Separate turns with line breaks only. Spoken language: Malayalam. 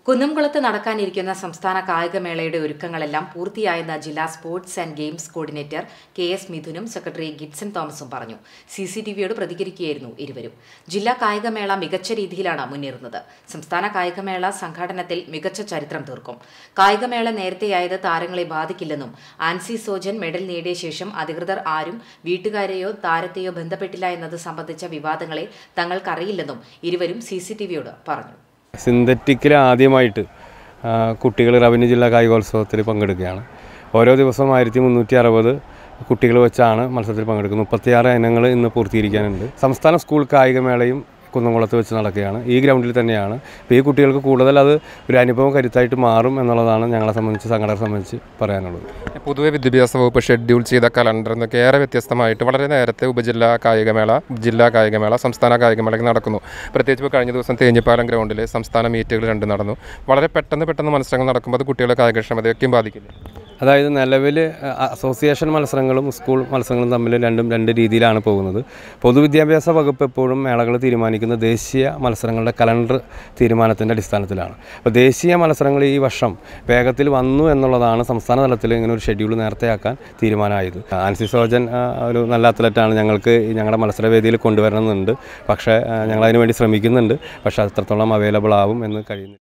കുന്നംകുളത്ത് നടക്കാനിരിക്കുന്ന സംസ്ഥാന കായികമേളയുടെ ഒരുക്കങ്ങളെല്ലാം പൂർത്തിയായെന്ന് ജില്ലാ sports and games coordinator KS മിഥുനും സെക്രട്ടറി ഗിബ്സൺ തോമസും പറഞ്ഞു. CCTVയോട് പ്രതികരിക്കുകയായിരുന്നു ഇരുവരും. ജില്ലാ കായികമേള മികച്ച രീതിയിലാണ് മുന്നേറുന്നത്. സംസ്ഥാന കായികമേള സംഘാടനത്തിൽ മികച്ച ചരിത്രം തീർക്കും. കായികമേള നേരത്തെയായത് താരങ്ങളെ ബാധിക്കില്ലെന്നും ആൻസി സോജൻ മെഡൽ നേടിയ ശേഷം അധികൃതർ ആരും വീട്ടുകാരെയോ താരത്തെയോ ബന്ധപ്പെട്ടില്ല എന്നത് സംബന്ധിച്ച വിവാദങ്ങളെ തങ്ങൾക്കറിയില്ലെന്നും ഇരുവരും CCTVയോട് പറഞ്ഞു.
സിന്തറ്റിക്കിൽ ആദ്യമായിട്ട് കുട്ടികൾ റവന്യൂ ജില്ലാ കായികോത്സവത്തിൽ പങ്കെടുക്കുകയാണ്. ഓരോ ദിവസവും 1360 കുട്ടികൾ വെച്ചാണ് മത്സരത്തിൽ പങ്കെടുക്കുന്നത്. 36 ഇനങ്ങൾ ഇന്ന് പൂർത്തീകരിക്കാനുണ്ട്. സംസ്ഥാന സ്കൂൾ കായികമേളയും കുന്നംകുളത്ത് വെച്ച് നടക്കുകയാണ്. ഈ ഗ്രൗണ്ടിൽ തന്നെയാണ്. അപ്പോൾ ഈ കുട്ടികൾക്ക് കൂടുതൽ അത് ഒരു അനുഭവം കരുത്തായിട്ട് മാറും എന്നുള്ളതാണ് ഞങ്ങളെ സംബന്ധിച്ച്, സംഘടനയെ സംബന്ധിച്ച് പറയാനുള്ളത്.
പൊതുവെ വിദ്യാഭ്യാസ വകുപ്പ് ഷെഡ്യൂൾ ചെയ്ത കലണ്ടർ എന്നൊക്കെ ഏറെ വ്യത്യസ്തമായിട്ട് വളരെ നേരത്തെ ഉപജില്ലാ കായികമേള, ജില്ലാ കായികമേള, സംസ്ഥാന കായികമേളയ്ക്ക് നടക്കുന്നു. പ്രത്യേകിച്ച് കഴിഞ്ഞ ദിവസം തേഞ്ഞിപ്പാലം ഗ്രൗണ്ടിൽ സംസ്ഥാന മീറ്റുകൾ 2 നടന്നു. വളരെ പെട്ടെന്ന് മത്സരങ്ങൾ നടക്കുമ്പോൾ അത് കുട്ടികളുടെ കായികക്ഷമതയൊക്കെയും ബാധിക്കില്ല.
അതായത് നിലവിൽ അസോസിയേഷൻ മത്സരങ്ങളും സ്കൂൾ മത്സരങ്ങളും തമ്മിൽ രണ്ട് രീതിയിലാണ് പോകുന്നത്. പൊതുവിദ്യാഭ്യാസ വകുപ്പ് എപ്പോഴും മേളകൾ തീരുമാനിക്കുന്ന ദേശീയ മത്സരങ്ങളുടെ കലണ്ടർ തീരുമാനത്തിൻ്റെ അടിസ്ഥാനത്തിലാണ്. അപ്പോൾ ദേശീയ മത്സരങ്ങൾ ഈ വർഷം വേഗത്തിൽ വന്നു എന്നുള്ളതാണ് സംസ്ഥാന തലത്തിൽ ഇങ്ങനെ ഒരു ഷെഡ്യൂൾ നേരത്തെയാക്കാൻ തീരുമാനമായത്. ആൻസി സോജൻ ഒരു നല്ല അത്ലറ്റാണ്. ഞങ്ങൾക്ക് ഞങ്ങളുടെ മത്സരവേദിയിൽ കൊണ്ടുവരണമെന്നുണ്ട്. പക്ഷേ ഞങ്ങളതിനു വേണ്ടി ശ്രമിക്കുന്നുണ്ട്. പക്ഷേ അത്രത്തോളം അവൈലബിൾ ആവും എന്ന് കഴിയുന്നു.